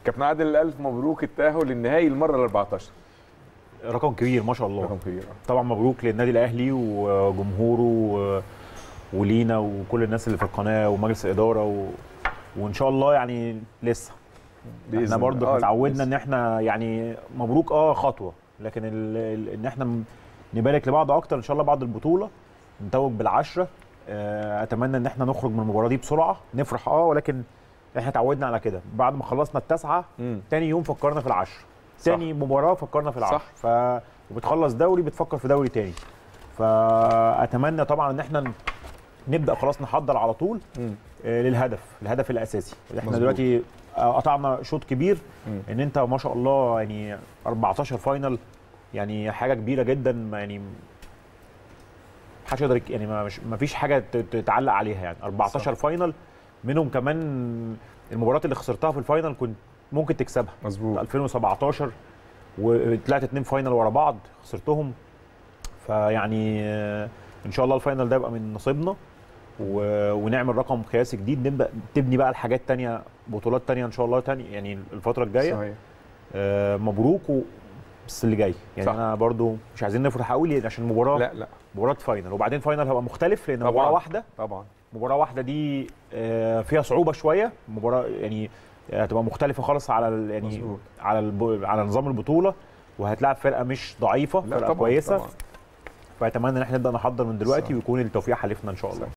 كابتن عادل، الف مبروك التاهل للنهائي المره ال 14. رقم كبير ما شاء الله. رقم كبير. طبعا مبروك للنادي الاهلي وجمهوره ولينا وكل الناس اللي في القناه ومجلس الاداره وان شاء الله يعني لسه احنا برضه اتعودنا ان احنا يعني مبروك خطوه، لكن ان احنا نبارك لبعض اكتر ان شاء الله بعد البطوله نتوج بالعشره. اتمنى ان احنا نخرج من المباراه دي بسرعه نفرح ولكن احنا اتعودنا على كده. بعد ما خلصنا التاسعه تاني يوم فكرنا في العشره، تاني مباراه فكرنا في العشره، وبتخلص دوري بتفكر في دوري تاني. فاتمنى طبعا ان احنا نبدا خلاص نحضر على طول الهدف الاساسي. احنا مزبوط. دلوقتي قطعنا شوط كبير ان انت ما شاء الله يعني 14 فاينل، يعني حاجه كبيره جدا، يعني محدش يقدر يعني ما فيش حاجه تعلق عليها، يعني 14 صح. فاينل منهم كمان المباريات اللي خسرتها في الفاينل كنت ممكن تكسبها. مظبوط. 2017 وطلعت 2 فاينل ورا بعض خسرتهم. فيعني ان شاء الله الفاينل ده يبقى من نصيبنا ونعمل رقم قياسي جديد، نبدا تبني بقى الحاجات تانية، بطولات تانية ان شاء الله تاني يعني الفتره الجايه. صحيح. مبروك بس اللي جاي يعني صح. انا برضو مش عايزين نفرح قوي عشان مباراه، لا مباراه فاينل، وبعدين فاينل هيبقى مختلف لان مباراه واحده. طبعا مباراه واحده دي فيها صعوبه شويه، مباراه يعني هتبقى مختلفه خالص على يعني مزبوط. على نظام البطوله، وهتلاعب فرقه مش ضعيفه، فرقه طبعًا كويسه طبعًا. فاتمنى ان احنا نبدا نحضر من دلوقتي صح. ويكون التوفيق حليفنا ان شاء الله.